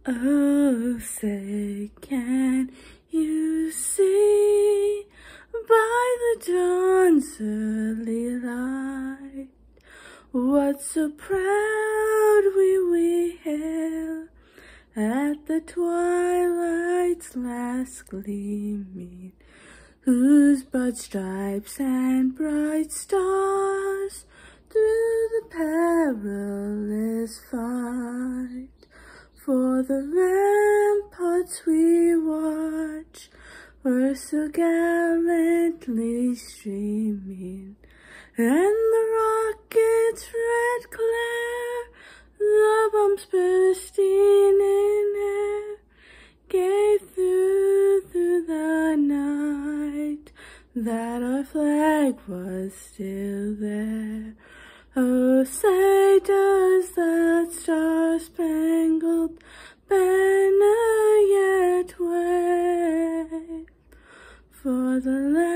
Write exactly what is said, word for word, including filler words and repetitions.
Oh, say, can you see by the dawn's early light what so proud we we hail at the twilight's last gleaming, whose broad stripes and bright stars through the perilous fight for the ramparts we watch were so gallantly streaming, and the rocket's red glare, the bombs bursting in air, gave through, through the night that our flag was still there. Oh, say does that star-spangled banner yet wave for the land